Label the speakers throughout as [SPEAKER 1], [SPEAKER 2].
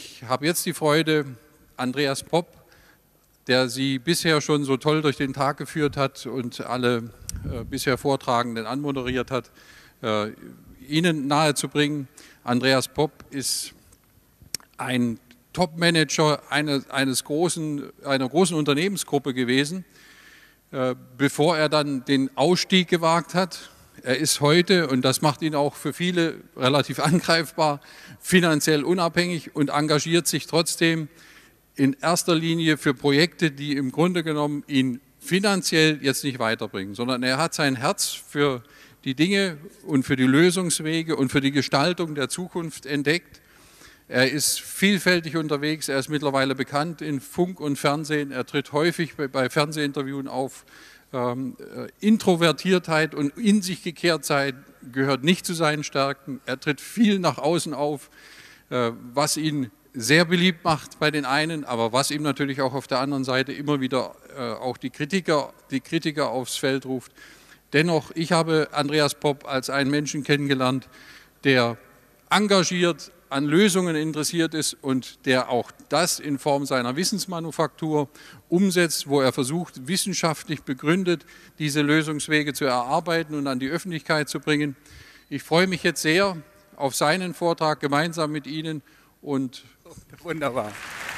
[SPEAKER 1] ich habe jetzt die Freude, Andreas Popp, der Sie bisher schon so toll durch den Tag geführt hat und alle bisher Vortragenden anmoderiert hat, Ihnen nahezubringen. Andreas Popp ist ein Top-Manager einer großen Unternehmensgruppe gewesen, bevor er dann den Ausstieg gewagt hat. Er ist heute, und das macht ihn auch für viele relativ angreifbar, finanziell unabhängig und engagiert sich trotzdem in erster Linie für Projekte, die im Grunde genommen ihn finanziell jetzt nicht weiterbringen, sondern er hat sein Herz für die Dinge und für die Lösungswege und für die Gestaltung der Zukunft entdeckt. Er ist vielfältig unterwegs, er ist mittlerweile bekannt in Funk und Fernsehen, er tritt häufig bei Fernsehinterviews auf. Introvertiertheit und in sich Gekehrtheit gehört nicht zu seinen Stärken. Er tritt viel nach außen auf, was ihn sehr beliebt macht bei den einen, aber was ihm natürlich auch auf der anderen Seite immer wieder auch die Kritiker aufs Feld ruft. Dennoch, ich habe Andreas Popp als einen Menschen kennengelernt, der engagiert an Lösungen interessiert ist und der auch das in Form seiner Wissensmanufaktur umsetzt, wo er versucht, wissenschaftlich begründet, diese Lösungswege zu erarbeiten und an die Öffentlichkeit zu bringen. Ich freue mich jetzt sehr auf seinen Vortrag gemeinsam mit Ihnen und
[SPEAKER 2] wunderbar.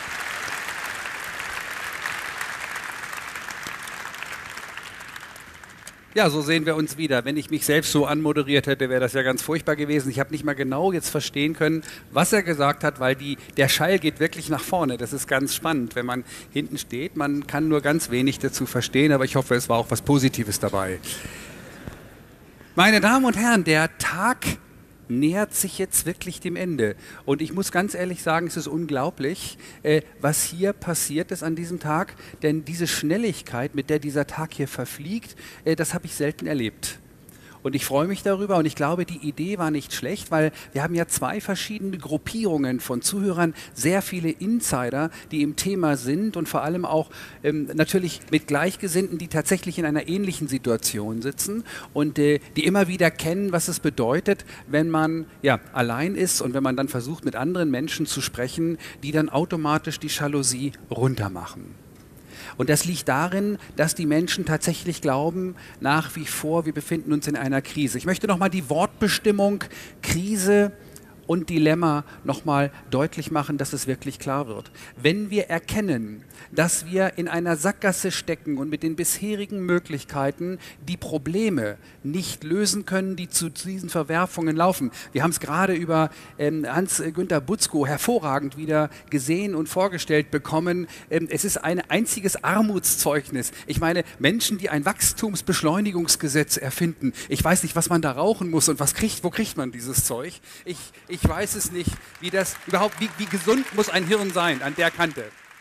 [SPEAKER 2] Ja, so sehen wir uns wieder. Wenn ich mich selbst so anmoderiert hätte, wäre das ja ganz furchtbar gewesen. Ich habe nicht mal genau jetzt verstehen können, was er gesagt hat, weil der Schall geht wirklich nach vorne. Das ist ganz spannend, wenn man hinten steht. Man kann nur ganz wenig dazu verstehen, aber ich hoffe, es war auch was Positives dabei. Meine Damen und Herren, der Tag nähert sich jetzt wirklich dem Ende. Und ich muss ganz ehrlich sagen, es ist unglaublich, was hier passiert ist an diesem Tag. Denn diese Schnelligkeit, mit der dieser Tag hier verfliegt, das habe ich selten erlebt. Und ich freue mich darüber und ich glaube, die Idee war nicht schlecht, weil wir haben ja zwei verschiedene Gruppierungen von Zuhörern, sehr viele Insider, die im Thema sind und vor allem auch natürlich mit Gleichgesinnten, die tatsächlich in einer ähnlichen Situation sitzen und die immer wieder kennen, was es bedeutet, wenn man ja allein ist und wenn man dann versucht, mit anderen Menschen zu sprechen, die dann automatisch die Jalousie runtermachen. Und das liegt darin, dass die Menschen tatsächlich glauben, nach wie vor, wir befinden uns in einer Krise. Ich möchte nochmal die Wortbestimmung Krise und Dilemma nochmal deutlich machen, dass es wirklich klar wird. Wenn wir erkennen, dass wir in einer Sackgasse stecken und mit den bisherigen Möglichkeiten die Probleme nicht lösen können, die zu diesen Verwerfungen laufen. Wir haben es gerade über Hans-Günter Butzko hervorragend wieder gesehen und vorgestellt bekommen. Es ist ein einziges Armutszeugnis. Ich meine, Menschen, die ein Wachstumsbeschleunigungsgesetz erfinden, ich weiß nicht, was man da rauchen muss und wo kriegt man dieses Zeug? Ich weiß es nicht, wie gesund muss ein Hirn sein an der Kante.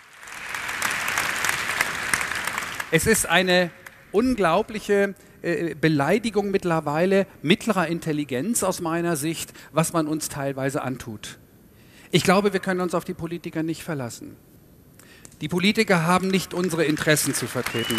[SPEAKER 2] Es ist eine unglaubliche Beleidigung mittlerweile mittlerer Intelligenz aus meiner Sicht, was man uns teilweise antut. Ich glaube, wir können uns auf die Politiker nicht verlassen. Die Politiker haben nicht unsere Interessen zu vertreten.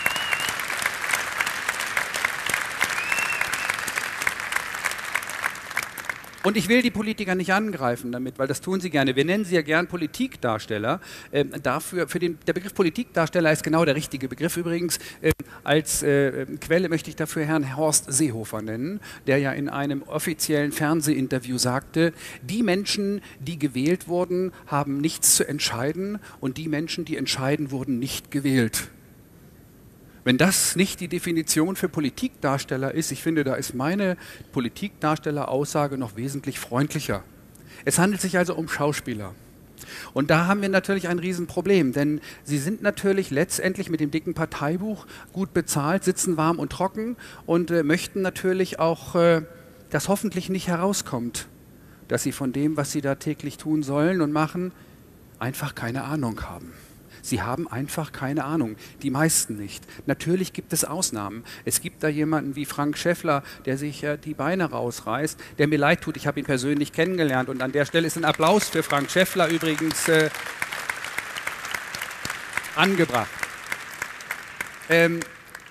[SPEAKER 2] Und ich will die Politiker nicht angreifen damit, weil das tun sie gerne. Wir nennen sie ja gern Politikdarsteller. Der Begriff Politikdarsteller ist genau der richtige Begriff übrigens. Als Quelle möchte ich dafür Herrn Horst Seehofer nennen, der ja in einem offiziellen Fernsehinterview sagte, die Menschen, die gewählt wurden, haben nichts zu entscheiden und die Menschen, die entscheiden, wurden nicht gewählt. Wenn das nicht die Definition für Politikdarsteller ist, ich finde, da ist meine Politikdarstelleraussage noch wesentlich freundlicher. Es handelt sich also um Schauspieler. Und da haben wir natürlich ein Riesenproblem, denn sie sind natürlich letztendlich mit dem dicken Parteibuch gut bezahlt, sitzen warm und trocken und möchten natürlich auch, dass hoffentlich nicht herauskommt, dass sie von dem, was sie da täglich tun sollen und machen, einfach keine Ahnung haben. Sie haben einfach keine Ahnung, die meisten nicht. Natürlich gibt es Ausnahmen. Es gibt da jemanden wie Frank Schäffler, der sich die Beine rausreißt, der mir leid tut, ich habe ihn persönlich kennengelernt und an der Stelle ist ein Applaus für Frank Schäffler übrigens angebracht.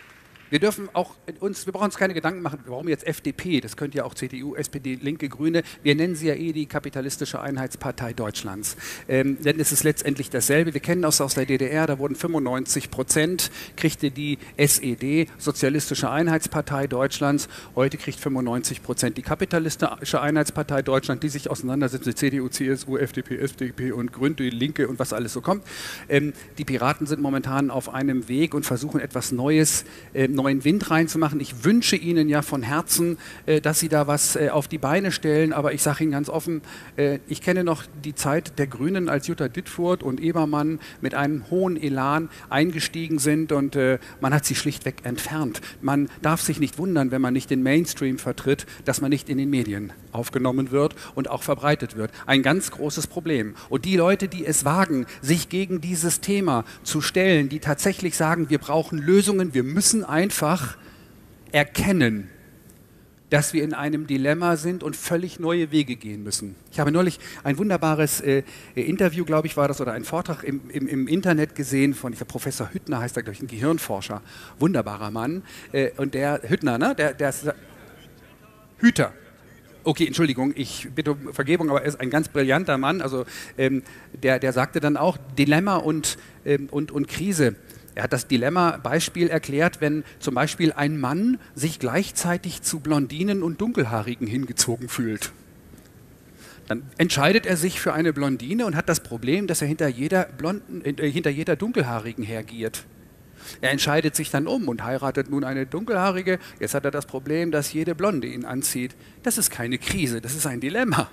[SPEAKER 2] Wir dürfen auch wir brauchen uns keine Gedanken machen, warum jetzt FDP, das könnte ja auch CDU, SPD, Linke, Grüne, wir nennen sie ja eh die kapitalistische Einheitspartei Deutschlands. Denn es ist letztendlich dasselbe. Wir kennen das aus der DDR, da wurden 95%, kriegte die SED, Sozialistische Einheitspartei Deutschlands, heute kriegt 95% die kapitalistische Einheitspartei Deutschland, die sich auseinandersetzt mit CDU, CSU, FDP, SDP und Grüne, die Linke und was alles so kommt. Die Piraten sind momentan auf einem Weg und versuchen etwas Neues, neuen Wind reinzumachen. Ich wünsche Ihnen ja von Herzen, dass Sie da was auf die Beine stellen, aber ich sage Ihnen ganz offen, ich kenne noch die Zeit der Grünen, als Jutta Dittfurt und Ebermann mit einem hohen Elan eingestiegen sind und man hat sie schlichtweg entfernt. Man darf sich nicht wundern, wenn man nicht den Mainstream vertritt, dass man nicht in den Medien aufgenommen wird und auch verbreitet wird. Ein ganz großes Problem. Und die Leute, die es wagen, sich gegen dieses Thema zu stellen, die tatsächlich sagen, wir brauchen Lösungen, wir müssen einfach erkennen, dass wir in einem Dilemma sind und völlig neue Wege gehen müssen. Ich habe neulich ein wunderbares Interview, glaube ich, war das, oder einen Vortrag im Internet gesehen von, ich glaube, Professor Hüttner heißt er, glaube ich, ein Gehirnforscher. Wunderbarer Mann. Und der Hüttner, ne? Der Hüter. Okay, Entschuldigung, ich bitte um Vergebung, aber er ist ein ganz brillanter Mann. Also der sagte dann auch Dilemma und Krise. Er hat das Dilemma-Beispiel erklärt, wenn zum Beispiel ein Mann sich gleichzeitig zu Blondinen und Dunkelhaarigen hingezogen fühlt. Dann entscheidet er sich für eine Blondine und hat das Problem, dass er hinter jeder Dunkelhaarigen hergiert. Er entscheidet sich dann um und heiratet nun eine Dunkelhaarige. Jetzt hat er das Problem, dass jede Blonde ihn anzieht. Das ist keine Krise, das ist ein Dilemma.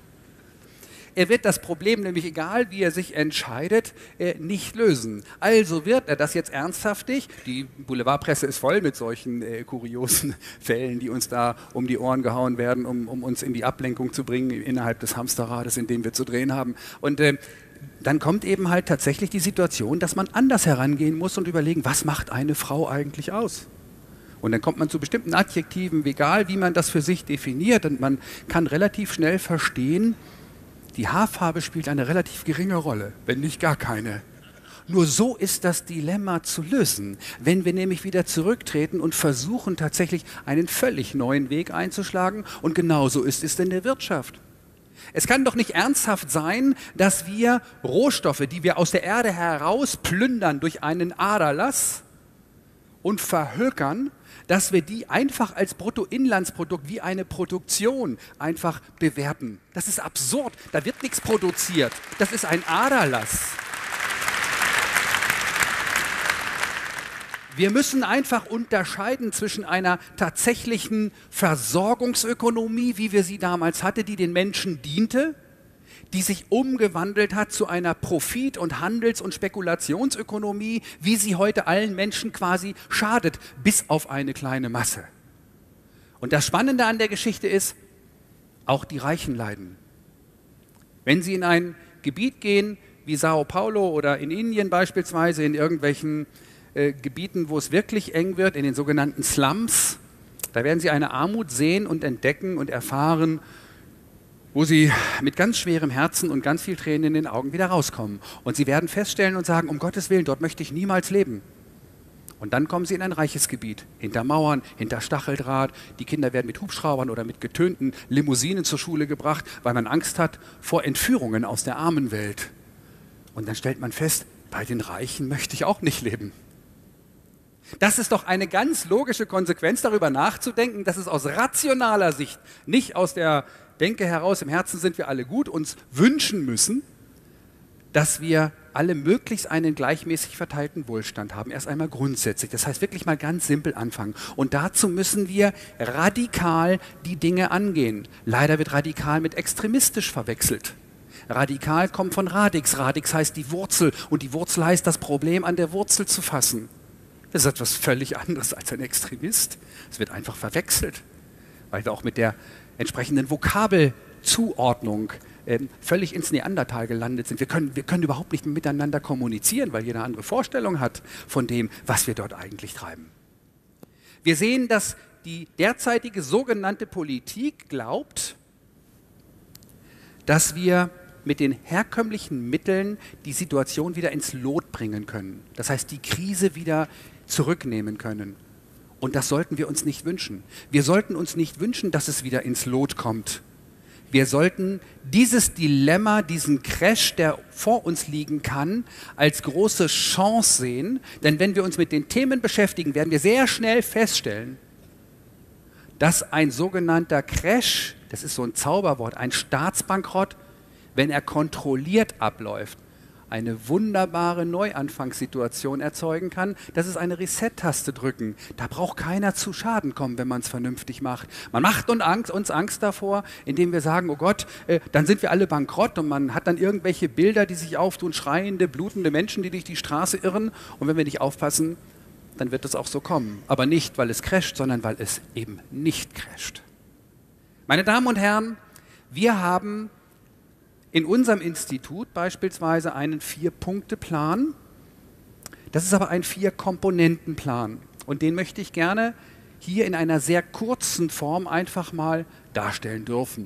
[SPEAKER 2] Er wird das Problem nämlich, egal wie er sich entscheidet, nicht lösen. Also wird er das jetzt ernsthaftig, die Boulevardpresse ist voll mit solchen kuriosen Fällen, die uns da um die Ohren gehauen werden, um uns in die Ablenkung zu bringen innerhalb des Hamsterrades, in dem wir zu drehen haben. Und dann kommt eben halt tatsächlich die Situation, dass man anders herangehen muss und überlegen, was macht eine Frau eigentlich aus? Und dann kommt man zu bestimmten Adjektiven, egal wie man das für sich definiert, und man kann relativ schnell verstehen, die Haarfarbe spielt eine relativ geringe Rolle, wenn nicht gar keine. Nur so ist das Dilemma zu lösen, wenn wir nämlich wieder zurücktreten und versuchen tatsächlich einen völlig neuen Weg einzuschlagen. Und genauso ist es in der Wirtschaft. Es kann doch nicht ernsthaft sein, dass wir Rohstoffe, die wir aus der Erde heraus plündern durch einen Aderlass und verhökern, dass wir die einfach als Bruttoinlandsprodukt wie eine Produktion einfach bewerten. Das ist absurd. Da wird nichts produziert. Das ist ein Aderlass. Wir müssen einfach unterscheiden zwischen einer tatsächlichen Versorgungsökonomie, wie wir sie damals hatten, die den Menschen diente, die sich umgewandelt hat zu einer Profit- und Handels- und Spekulationsökonomie, wie sie heute allen Menschen quasi schadet, bis auf eine kleine Masse. Und das Spannende an der Geschichte ist, auch die Reichen leiden. Wenn Sie in ein Gebiet gehen, wie Sao Paulo oder in Indien beispielsweise, in irgendwelchen Gebieten, wo es wirklich eng wird, in den sogenannten Slums, da werden Sie eine Armut sehen und entdecken und erfahren, wo sie mit ganz schwerem Herzen und ganz viel Tränen in den Augen wieder rauskommen. Und sie werden feststellen und sagen, um Gottes Willen, dort möchte ich niemals leben. Und dann kommen sie in ein reiches Gebiet, hinter Mauern, hinter Stacheldraht. Die Kinder werden mit Hubschraubern oder mit getönten Limousinen zur Schule gebracht, weil man Angst hat vor Entführungen aus der armen Welt. Und dann stellt man fest, bei den Reichen möchte ich auch nicht leben. Das ist doch eine ganz logische Konsequenz, darüber nachzudenken, dass es aus rationaler Sicht, nicht aus der Denke heraus, im Herzen sind wir alle gut, uns wünschen müssen, dass wir alle möglichst einen gleichmäßig verteilten Wohlstand haben. Erst einmal grundsätzlich. Das heißt wirklich mal ganz simpel anfangen. Und dazu müssen wir radikal die Dinge angehen. Leider wird radikal mit extremistisch verwechselt. Radikal kommt von Radix. Radix heißt die Wurzel. Und die Wurzel heißt, das Problem an der Wurzel zu fassen. Das ist etwas völlig anderes als ein Extremist. Es wird einfach verwechselt. Weil wir auch mit der entsprechenden Vokabelzuordnung völlig ins Neandertal gelandet sind. Wir können überhaupt nicht miteinander kommunizieren, weil jeder eine andere Vorstellung hat von dem, was wir dort eigentlich treiben. Wir sehen, dass die derzeitige sogenannte Politik glaubt, dass wir mit den herkömmlichen Mitteln die Situation wieder ins Lot bringen können. Das heißt, die Krise wieder zurücknehmen können. Und das sollten wir uns nicht wünschen. Wir sollten uns nicht wünschen, dass es wieder ins Lot kommt. Wir sollten dieses Dilemma, diesen Crash, der vor uns liegen kann, als große Chance sehen. Denn wenn wir uns mit den Themen beschäftigen, werden wir sehr schnell feststellen, dass ein sogenannter Crash, das ist so ein Zauberwort, ein Staatsbankrott, wenn er kontrolliert abläuft, eine wunderbare Neuanfangssituation erzeugen kann. Das ist eine Reset-Taste drücken. Da braucht keiner zu Schaden kommen, wenn man es vernünftig macht. Man macht uns Angst davor, indem wir sagen, oh Gott, dann sind wir alle bankrott und man hat dann irgendwelche Bilder, die sich auftun, schreiende, blutende Menschen, die durch die Straße irren. Und wenn wir nicht aufpassen, dann wird es auch so kommen. Aber nicht, weil es crasht, sondern weil es eben nicht crasht. Meine Damen und Herren, wir haben in unserem Institut beispielsweise einen 4-Punkte-Plan. Das ist aber ein 4-Komponenten-Plan. Und den möchte ich gerne hier in einer sehr kurzen Form einfach mal darstellen dürfen.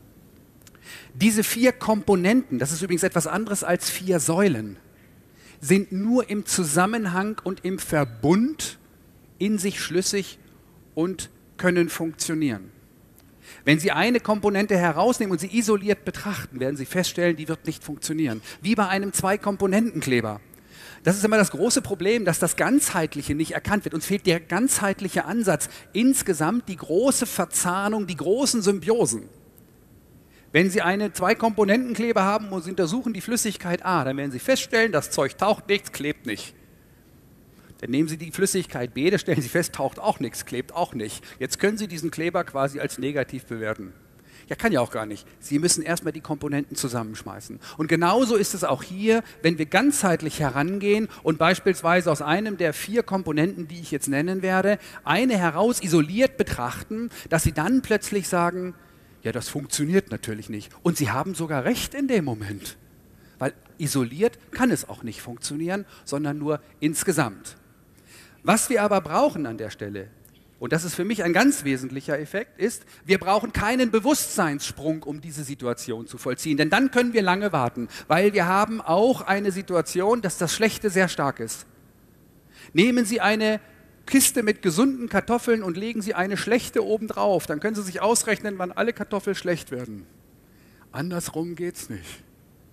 [SPEAKER 2] Diese 4 Komponenten, das ist übrigens etwas anderes als 4 Säulen, sind nur im Zusammenhang und im Verbund in sich schlüssig und können funktionieren. Wenn Sie eine Komponente herausnehmen und sie isoliert betrachten, werden Sie feststellen, die wird nicht funktionieren. Wie bei einem 2-Komponenten-Kleber. Das ist immer das große Problem, dass das Ganzheitliche nicht erkannt wird. Uns fehlt der ganzheitliche Ansatz. Insgesamt die große Verzahnung, die großen Symbiosen. Wenn Sie einen 2-Komponenten-Kleber haben und Sie untersuchen die Flüssigkeit A, dann werden Sie feststellen, das Zeug taucht nichts, klebt nicht. Dann nehmen Sie die Flüssigkeit B, da stellen Sie fest, taucht auch nichts, klebt auch nicht. Jetzt können Sie diesen Kleber quasi als negativ bewerten. Ja, kann ja auch gar nicht. Sie müssen erstmal die Komponenten zusammenschmeißen. Und genauso ist es auch hier, wenn wir ganzheitlich herangehen und beispielsweise aus einem der 4 Komponenten, die ich jetzt nennen werde, eine heraus isoliert betrachten, dass Sie dann plötzlich sagen, ja, das funktioniert natürlich nicht. Und Sie haben sogar recht in dem Moment. Weil isoliert kann es auch nicht funktionieren, sondern nur insgesamt. Was wir aber brauchen an der Stelle, und das ist für mich ein ganz wesentlicher Effekt, ist, wir brauchen keinen Bewusstseinssprung, um diese Situation zu vollziehen. Denn dann können wir lange warten, weil wir haben auch eine Situation, dass das Schlechte sehr stark ist. Nehmen Sie eine Kiste mit gesunden Kartoffeln und legen Sie eine schlechte obendrauf, dann können Sie sich ausrechnen, wann alle Kartoffeln schlecht werden. Andersrum geht's nicht.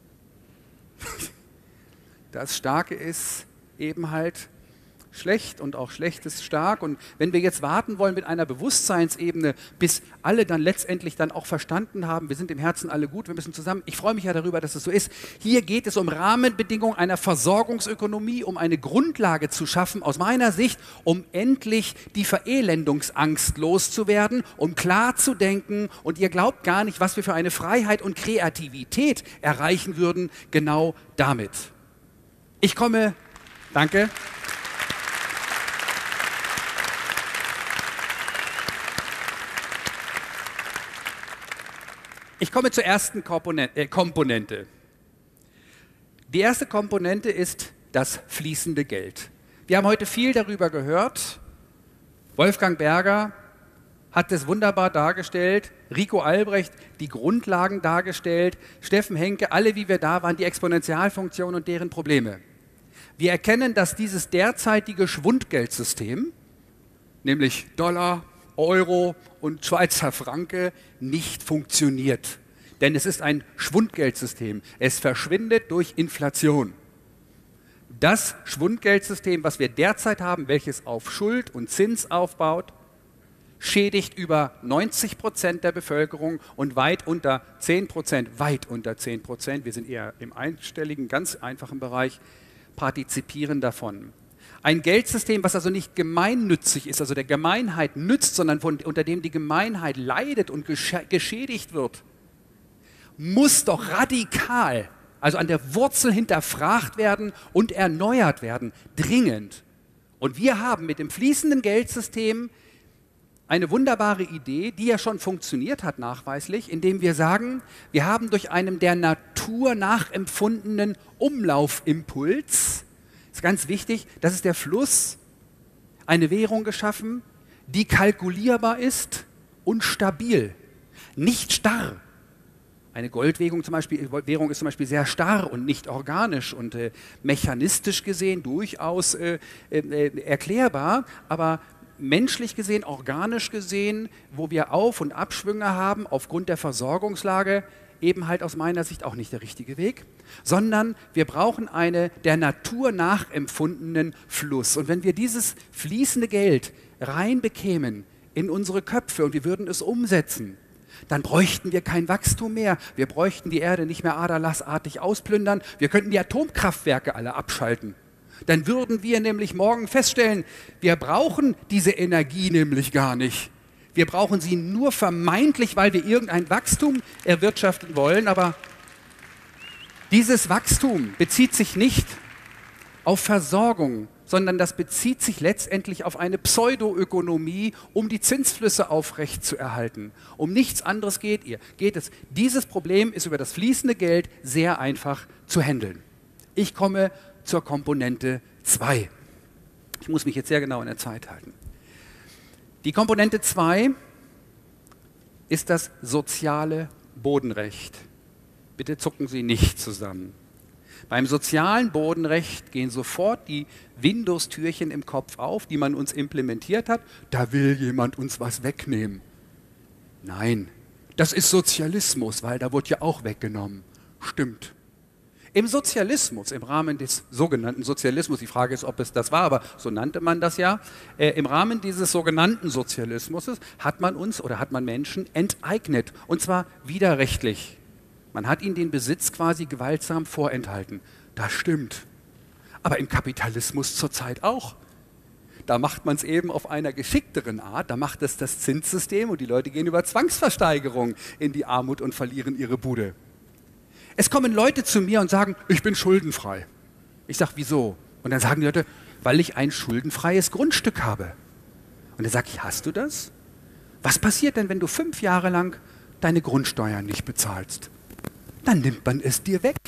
[SPEAKER 2] Das Starke ist eben halt schlecht und auch schlecht ist stark. Und wenn wir jetzt warten wollen mit einer Bewusstseinsebene, bis alle dann letztendlich dann auch verstanden haben, wir sind im Herzen alle gut, wir müssen zusammen, ich freue mich ja darüber, dass es so ist. Hier geht es um Rahmenbedingungen einer Versorgungsökonomie, um eine Grundlage zu schaffen, aus meiner Sicht, um endlich die Verelendungsangst loszuwerden, um klar zu denken. Und ihr glaubt gar nicht, was wir für eine Freiheit und Kreativität erreichen würden, genau damit. Danke. Ich komme zur ersten Komponente. Die erste Komponente ist das fließende Geld. Wir haben heute viel darüber gehört. Wolfgang Berger hat es wunderbar dargestellt, Rico Albrecht die Grundlagen dargestellt, Steffen Henke, alle wie wir da waren, die Exponentialfunktion und deren Probleme. Wir erkennen, dass dieses derzeitige Schwundgeldsystem, nämlich Dollar, Euro und Schweizer Franke, nicht funktioniert. Denn es ist ein Schwundgeldsystem. Es verschwindet durch Inflation. Das Schwundgeldsystem, was wir derzeit haben, welches auf Schuld und Zins aufbaut, schädigt über 90% der Bevölkerung und weit unter 10%, wir sind eher im einstelligen, ganz einfachen Bereich, partizipieren davon. Ein Geldsystem, was also nicht gemeinnützig ist, also der Gemeinheit nützt, sondern unter dem die Gemeinheit leidet und geschädigt wird, muss doch radikal, also an der Wurzel hinterfragt werden und erneuert werden, dringend. Und wir haben mit dem fließenden Geldsystem eine wunderbare Idee, die ja schon funktioniert hat nachweislich, indem wir sagen, wir haben durch einen der Natur nachempfundenen Umlaufimpuls, ist ganz wichtig, das ist der Fluss, eine Währung geschaffen, die kalkulierbar ist und stabil, nicht starr. Eine Goldwährung Währung ist zum Beispiel sehr starr und nicht organisch und mechanistisch gesehen durchaus erklärbar, aber menschlich gesehen, organisch gesehen, wo wir Auf- und Abschwünge haben aufgrund der Versorgungslage, eben halt aus meiner Sicht auch nicht der richtige Weg, sondern wir brauchen einen der Natur nachempfundenen Fluss. Und wenn wir dieses fließende Geld reinbekämen in unsere Köpfe und wir würden es umsetzen, dann bräuchten wir kein Wachstum mehr. Wir bräuchten die Erde nicht mehr aderlassartig ausplündern. Wir könnten die Atomkraftwerke alle abschalten. Dann würden wir nämlich morgen feststellen, wir brauchen diese Energie nämlich gar nicht. Wir brauchen sie nur vermeintlich, weil wir irgendein Wachstum erwirtschaften wollen. Aber dieses Wachstum bezieht sich nicht auf Versorgung, sondern das bezieht sich letztendlich auf eine Pseudoökonomie, um die Zinsflüsse aufrechtzuerhalten. Um nichts anderes geht es. Dieses Problem ist über das fließende Geld sehr einfach zu handeln. Ich komme zur Komponente 2. Ich muss mich jetzt sehr genau in der Zeit halten. Die Komponente 2 ist das soziale Bodenrecht. Bitte zucken Sie nicht zusammen. Beim sozialen Bodenrecht gehen sofort die Windows-Türchen im Kopf auf, die man uns implementiert hat. Da will jemand uns was wegnehmen. Nein, das ist Sozialismus, weil da wird ja auch weggenommen. Stimmt. Im Sozialismus, im Rahmen des sogenannten Sozialismus, die Frage ist, ob es das war, aber so nannte man das ja, im Rahmen dieses sogenannten Sozialismus hat man uns oder hat man Menschen enteignet, und zwar widerrechtlich. Man hat ihnen den Besitz quasi gewaltsam vorenthalten. Das stimmt. Aber im Kapitalismus zurzeit auch. Da macht man es eben auf einer geschickteren Art, da macht es das Zinssystem und die Leute gehen über Zwangsversteigerung in die Armut und verlieren ihre Bude. Es kommen Leute zu mir und sagen, ich bin schuldenfrei. Ich sage, wieso? Und dann sagen die Leute, weil ich ein schuldenfreies Grundstück habe. Und dann sage ich, hast du das? Was passiert denn, wenn du 5 Jahre lang deine Grundsteuern nicht bezahlst? Dann nimmt man es dir weg.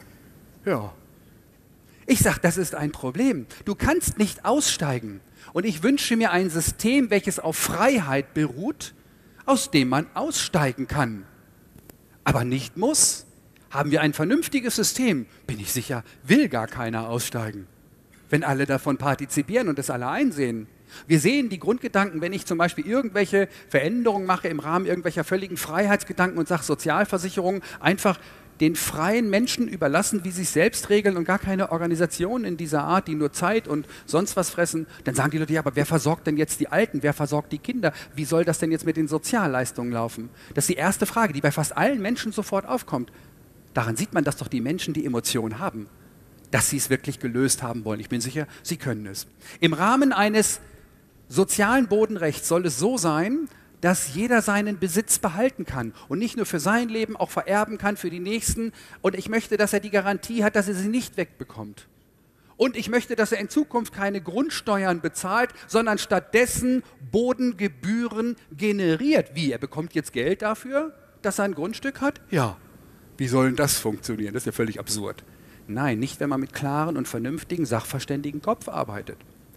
[SPEAKER 2] Ja. Ich sage, das ist ein Problem. Du kannst nicht aussteigen. Und ich wünsche mir ein System, welches auf Freiheit beruht, aus dem man aussteigen kann. Aber nicht muss. Haben wir ein vernünftiges System, bin ich sicher, will gar keiner aussteigen, wenn alle davon partizipieren und es alle einsehen. Wir sehen die Grundgedanken, wenn ich zum Beispiel irgendwelche Veränderungen mache im Rahmen irgendwelcher völligen Freiheitsgedanken und sage, Sozialversicherung einfach den freien Menschen überlassen, wie sie es selbst regeln und gar keine Organisationen in dieser Art, die nur Zeit und sonst was fressen, dann sagen die Leute, ja, aber wer versorgt denn jetzt die Alten, wer versorgt die Kinder, wie soll das denn jetzt mit den Sozialleistungen laufen? Das ist die erste Frage, die bei fast allen Menschen sofort aufkommt. Daran sieht man, dass doch die Menschen die Emotion haben, dass sie es wirklich gelöst haben wollen. Ich bin sicher, sie können es. Im Rahmen eines sozialen Bodenrechts soll es so sein, dass jeder seinen Besitz behalten kann und nicht nur für sein Leben, auch vererben kann für die Nächsten. Und ich möchte, dass er die Garantie hat, dass er sie nicht wegbekommt. Und ich möchte, dass er in Zukunft keine Grundsteuern bezahlt, sondern stattdessen Bodengebühren generiert. Wie? Er bekommt jetzt Geld dafür, dass er ein Grundstück hat? Ja. Wie soll denn das funktionieren? Das ist ja völlig absurd. Nein, nicht, wenn man mit klaren und vernünftigen, sachverständigen Kopf arbeitet.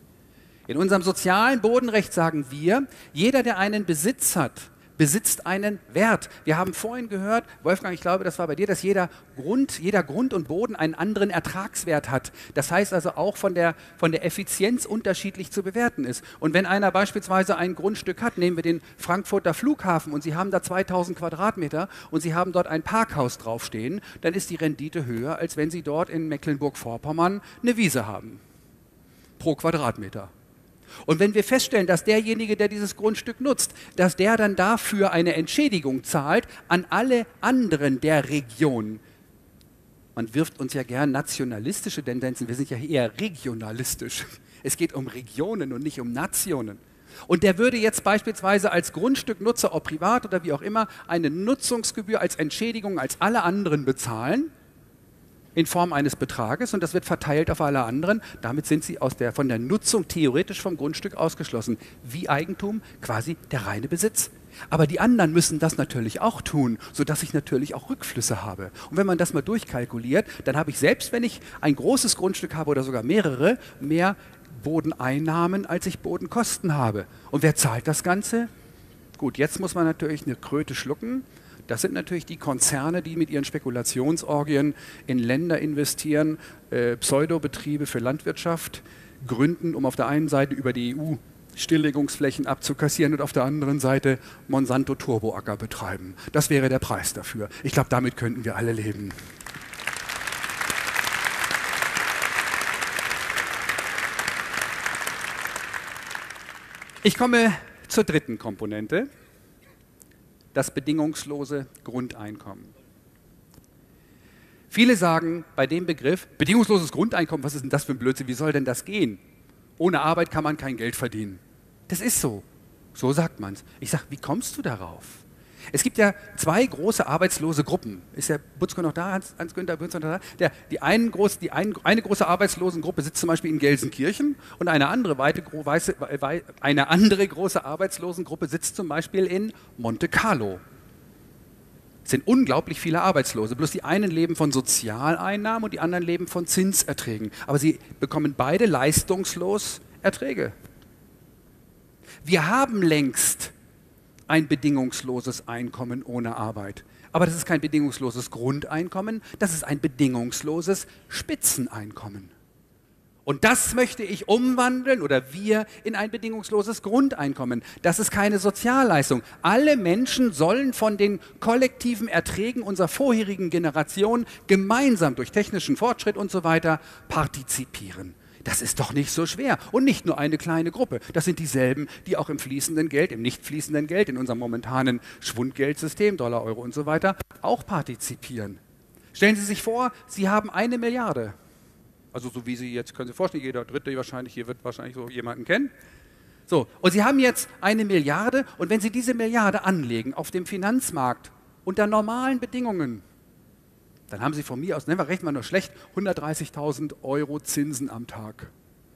[SPEAKER 2] In unserem sozialen Bodenrecht sagen wir, jeder, der einen Besitz hat, besitzt einen Wert. Wir haben vorhin gehört, Wolfgang, ich glaube, das war bei dir, dass jeder Grund und Boden einen anderen Ertragswert hat. Das heißt also auch von der Effizienz unterschiedlich zu bewerten ist. Und wenn einer beispielsweise ein Grundstück hat, nehmen wir den Frankfurter Flughafen und Sie haben da 2000 Quadratmeter und Sie haben dort ein Parkhaus draufstehen, dann ist die Rendite höher, als wenn Sie dort in Mecklenburg-Vorpommern eine Wiese haben. Pro Quadratmeter. Und wenn wir feststellen, dass derjenige, der dieses Grundstück nutzt, dass der dann dafür eine Entschädigung zahlt an alle anderen der Region. Man wirft uns ja gern nationalistische Tendenzen, wir sind ja eher regionalistisch. Es geht um Regionen und nicht um Nationen. Und der würde jetzt beispielsweise als Grundstücknutzer, ob privat oder wie auch immer, eine Nutzungsgebühr als Entschädigung als alle anderen bezahlen, in Form eines Betrages, und das wird verteilt auf alle anderen. Damit sind sie von der Nutzung theoretisch vom Grundstück ausgeschlossen. Wie Eigentum, quasi der reine Besitz. Aber die anderen müssen das natürlich auch tun, sodass ich natürlich auch Rückflüsse habe. Und wenn man das mal durchkalkuliert, dann habe ich selbst, wenn ich ein großes Grundstück habe oder sogar mehrere, mehr Bodeneinnahmen, als ich Bodenkosten habe. Und wer zahlt das Ganze? Gut, jetzt muss man natürlich eine Kröte schlucken. Das sind natürlich die Konzerne, die mit ihren Spekulationsorgien in Länder investieren, Pseudobetriebe für Landwirtschaft gründen, um auf der einen Seite über die EU Stilllegungsflächen abzukassieren und auf der anderen Seite Monsanto Turboacker betreiben. Das wäre der Preis dafür. Ich glaube, damit könnten wir alle leben. Ich komme zur dritten Komponente, das bedingungslose Grundeinkommen. Viele sagen bei dem Begriff, bedingungsloses Grundeinkommen, was ist denn das für ein Blödsinn, wie soll denn das gehen? Ohne Arbeit kann man kein Geld verdienen. Das ist so. So sagt man es. Ich sage, wie kommst du darauf? Es gibt ja zwei große arbeitslose Gruppen. Ist der Butzko noch da, Hans-Günther Butzko noch da? Eine große Arbeitslosengruppe sitzt zum Beispiel in Gelsenkirchen und eine andere große Arbeitslosengruppe sitzt zum Beispiel in Monte Carlo. Es sind unglaublich viele Arbeitslose. Bloß die einen leben von Sozialeinnahmen und die anderen leben von Zinserträgen. Aber sie bekommen beide leistungslos Erträge. Wir haben längst ein bedingungsloses Einkommen ohne Arbeit. Aber das ist kein bedingungsloses Grundeinkommen, das ist ein bedingungsloses Spitzeneinkommen. Und das möchte ich umwandeln oder wir in ein bedingungsloses Grundeinkommen. Das ist keine Sozialleistung. Alle Menschen sollen von den kollektiven Erträgen unserer vorherigen Generation gemeinsam durch technischen Fortschritt und so weiter partizipieren. Das ist doch nicht so schwer. Und nicht nur eine kleine Gruppe. Das sind dieselben, die auch im fließenden Geld, im nicht fließenden Geld, in unserem momentanen Schwundgeldsystem, Dollar, Euro und so weiter, auch partizipieren. Stellen Sie sich vor, Sie haben 1 Milliarde. Also so wie Sie jetzt, können Sie sich vorstellen, jeder Dritte wahrscheinlich, hier wird wahrscheinlich so jemanden kennen. So, und Sie haben jetzt 1 Milliarde und wenn Sie diese Milliarde anlegen auf dem Finanzmarkt unter normalen Bedingungen, dann haben Sie von mir aus, rechnen wir nur schlecht, 130.000 Euro Zinsen am Tag.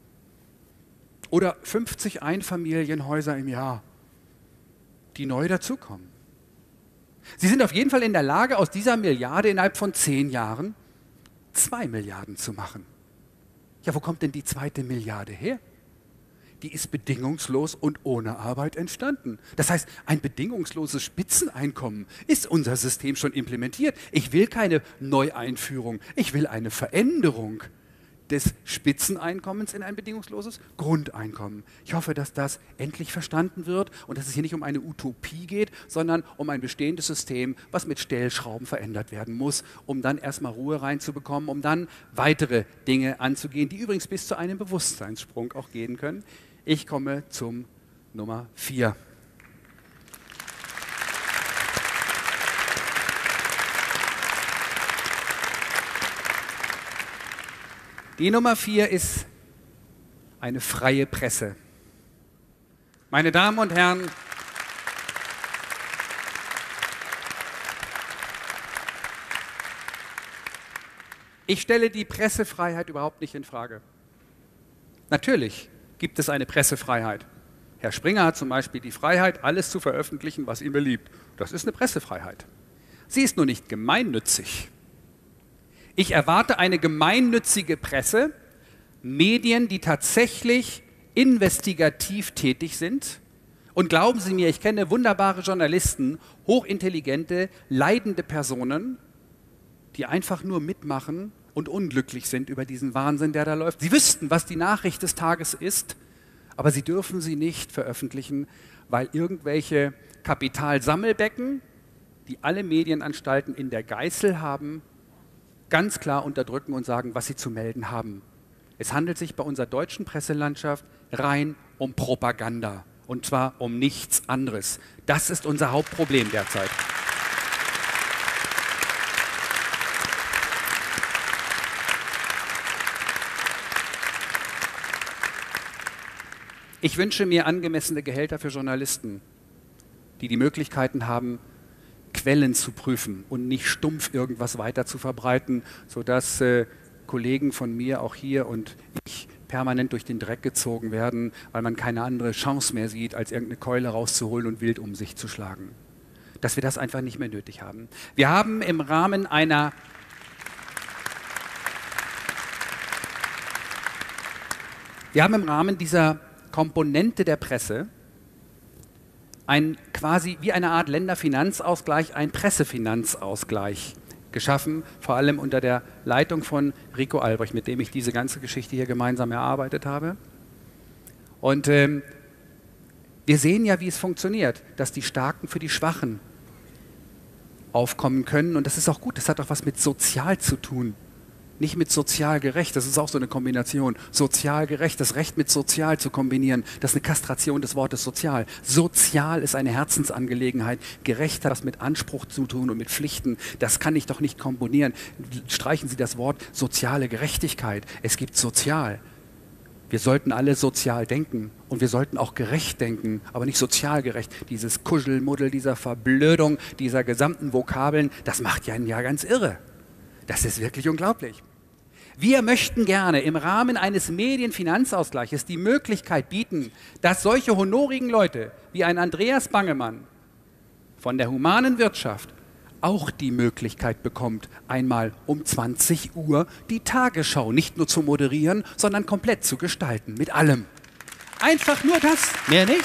[SPEAKER 2] Oder 50 Einfamilienhäuser im Jahr, die neu dazukommen. Sie sind auf jeden Fall in der Lage, aus dieser Milliarde innerhalb von 10 Jahren 2 Milliarden zu machen. Ja, wo kommt denn die zweite Milliarde her? Die ist bedingungslos und ohne Arbeit entstanden. Das heißt, ein bedingungsloses Spitzeneinkommen ist unser System schon implementiert. Ich will keine Neueinführung, ich will eine Veränderung des Spitzeneinkommens in ein bedingungsloses Grundeinkommen. Ich hoffe, dass das endlich verstanden wird und dass es hier nicht um eine Utopie geht, sondern um ein bestehendes System, was mit Stellschrauben verändert werden muss, um dann erstmal Ruhe reinzubekommen, um dann weitere Dinge anzugehen, die übrigens bis zu einem Bewusstseinssprung auch gehen können. Ich komme zum Nummer 4. Die Nummer 4 ist eine freie Presse. Meine Damen und Herren, ich stelle die Pressefreiheit überhaupt nicht in Frage. Natürlich gibt es eine Pressefreiheit. Herr Springer hat zum Beispiel die Freiheit, alles zu veröffentlichen, was ihm beliebt. Das ist eine Pressefreiheit. Sie ist nur nicht gemeinnützig. Ich erwarte eine gemeinnützige Presse, Medien, die tatsächlich investigativ tätig sind. Und glauben Sie mir, ich kenne wunderbare Journalisten, hochintelligente, leidende Personen, die einfach nur mitmachen und unglücklich sind über diesen Wahnsinn, der da läuft. Sie wüssten, was die Nachricht des Tages ist, aber sie dürfen sie nicht veröffentlichen, weil irgendwelche Kapitalsammelbecken, die alle Medienanstalten in der Geißel haben, ganz klar unterdrücken und sagen, was sie zu melden haben. Es handelt sich bei unserer deutschen Presselandschaft rein um Propaganda und zwar um nichts anderes. Das ist unser Hauptproblem derzeit. Ich wünsche mir angemessene Gehälter für Journalisten, die die Möglichkeiten haben, Quellen zu prüfen und nicht stumpf irgendwas weiter zu verbreiten, sodass Kollegen von mir auch hier und ich permanent durch den Dreck gezogen werden, weil man keine andere Chance mehr sieht, als irgendeine Keule rauszuholen und wild um sich zu schlagen. Dass wir das einfach nicht mehr nötig haben. Wir haben im Rahmen dieser Komponente der Presse quasi wie eine Art Länderfinanzausgleich, ein Pressefinanzausgleich geschaffen, vor allem unter der Leitung von Rico Albrecht, mit dem ich diese ganze Geschichte hier gemeinsam erarbeitet habe. Und Wir sehen ja, wie es funktioniert, dass die Starken für die Schwachen aufkommen können. Und das ist auch gut, das hat auch was mit sozial zu tun. Nicht mit sozial gerecht, das ist auch so eine Kombination. Sozial gerecht, das Recht mit sozial zu kombinieren, das ist eine Kastration des Wortes sozial. Sozial ist eine Herzensangelegenheit, gerecht hat was mit Anspruch zu tun und mit Pflichten. Das kann ich doch nicht kombinieren. Streichen Sie das Wort soziale Gerechtigkeit. Es gibt sozial. Wir sollten alle sozial denken und wir sollten auch gerecht denken, aber nicht sozial gerecht. Dieses Kuschelmuddel, dieser Verblödung, dieser gesamten Vokabeln, das macht ja einen ja ganz irre. Das ist wirklich unglaublich. Wir möchten gerne im Rahmen eines Medienfinanzausgleiches die Möglichkeit bieten, dass solche honorigen Leute wie ein Andreas Bangemann von der humanen Wirtschaft auch die Möglichkeit bekommt, einmal um 20 Uhr die Tagesschau nicht nur zu moderieren, sondern komplett zu gestalten, mit allem. Einfach nur das, mehr nicht.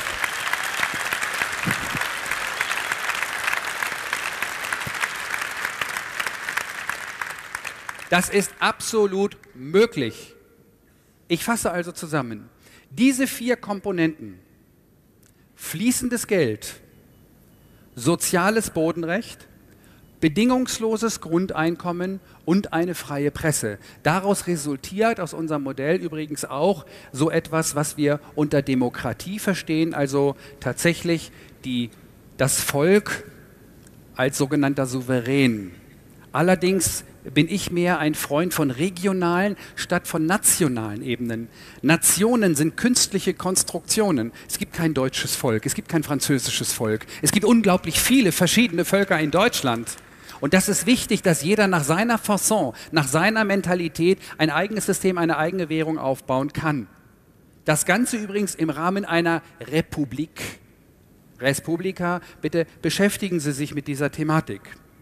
[SPEAKER 2] Das ist absolut möglich. Ich fasse also zusammen. Diese 4 Komponenten, fließendes Geld, soziales Bodenrecht, bedingungsloses Grundeinkommen und eine freie Presse. Daraus resultiert aus unserem Modell übrigens auch so etwas, was wir unter Demokratie verstehen, also tatsächlich das Volk als sogenannter Souverän. Allerdings bin ich mehr ein Freund von regionalen statt von nationalen Ebenen. Nationen sind künstliche Konstruktionen. Es gibt kein deutsches Volk, es gibt kein französisches Volk. Es gibt unglaublich viele verschiedene Völker in Deutschland. Und das ist wichtig, dass jeder nach seiner Fasson, nach seiner Mentalität ein eigenes System, eine eigene Währung aufbauen kann. Das Ganze übrigens im Rahmen einer Republik. Res Publica, bitte beschäftigen Sie sich mit dieser Thematik.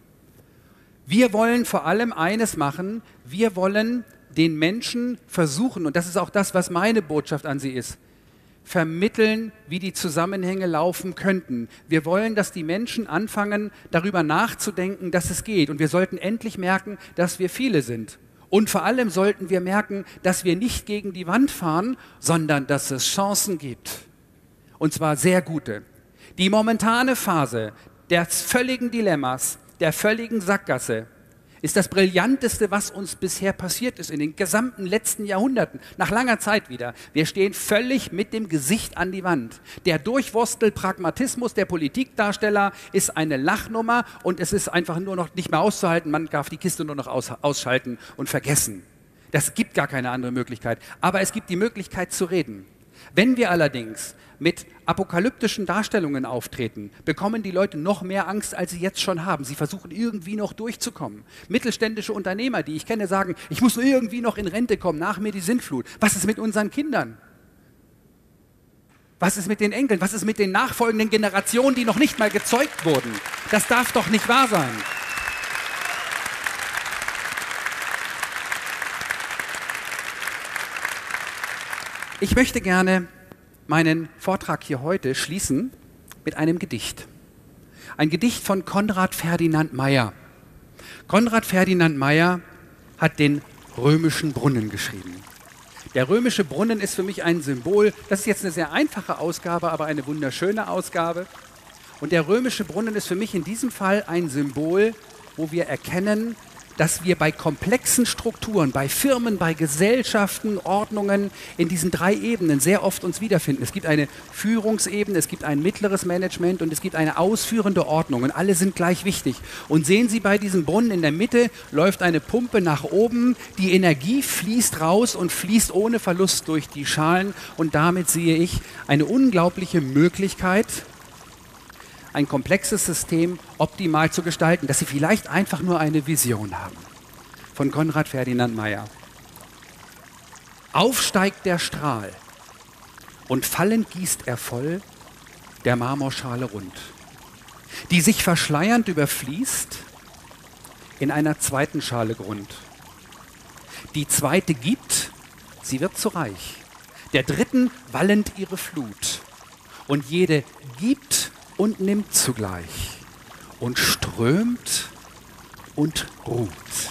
[SPEAKER 2] Wir wollen vor allem eines machen, wir wollen den Menschen versuchen, und das ist auch das, was meine Botschaft an Sie ist, vermitteln, wie die Zusammenhänge laufen könnten. Wir wollen, dass die Menschen anfangen, darüber nachzudenken, dass es geht. Und wir sollten endlich merken, dass wir viele sind. Und vor allem sollten wir merken, dass wir nicht gegen die Wand fahren, sondern dass es Chancen gibt. Und zwar sehr gute. Die momentane Phase des völligen Dilemmas, der völligen Sackgasse, ist das Brillanteste, was uns bisher passiert ist in den gesamten letzten Jahrhunderten, nach langer Zeit wieder. Wir stehen völlig mit dem Gesicht an die Wand. Der Durchwurstel-Pragmatismus der Politikdarsteller ist eine Lachnummer und es ist einfach nur noch nicht mehr auszuhalten. Man darf die Kiste nur noch ausschalten und vergessen. Das gibt gar keine andere Möglichkeit. Aber es gibt die Möglichkeit zu reden. Wenn wir allerdings mit apokalyptischen Darstellungen auftreten, bekommen die Leute noch mehr Angst, als sie jetzt schon haben. Sie versuchen irgendwie noch durchzukommen. Mittelständische Unternehmer, die ich kenne, sagen, ich muss irgendwie noch in Rente kommen, nach mir die Sintflut. Was ist mit unseren Kindern? Was ist mit den Enkeln? Was ist mit den nachfolgenden Generationen, die noch nicht mal gezeugt wurden? Das darf doch nicht wahr sein. Ich möchte gerne meinen Vortrag hier heute schließen mit einem Gedicht. Ein Gedicht von Konrad Ferdinand Meyer. Konrad Ferdinand Meyer hat den Römischen Brunnen geschrieben. Der Römische Brunnen ist für mich ein Symbol. Das ist jetzt eine sehr einfache Ausgabe, aber eine wunderschöne Ausgabe. Und der Römische Brunnen ist für mich in diesem Fall ein Symbol, wo wir erkennen, dass wir bei komplexen Strukturen, bei Firmen, bei Gesellschaften, Ordnungen in diesen 3 Ebenen sehr oft uns wiederfinden. Es gibt eine Führungsebene, es gibt ein mittleres Management und es gibt eine ausführende Ordnung und alle sind gleich wichtig. Und sehen Sie bei diesem Brunnen in der Mitte läuft eine Pumpe nach oben, die Energie fließt raus und fließt ohne Verlust durch die Schalen und damit sehe ich eine unglaubliche Möglichkeit, ein komplexes System optimal zu gestalten, dass Sie vielleicht einfach nur eine Vision haben. Von Konrad Ferdinand Meyer. Aufsteigt der Strahl und fallend gießt er voll der Marmorschale rund, die sich verschleiernd überfließt in einer zweiten Schale Grund. Die zweite gibt, sie wird zu reich, der dritten wallend ihre Flut und jede gibt und nimmt zugleich und strömt und ruht.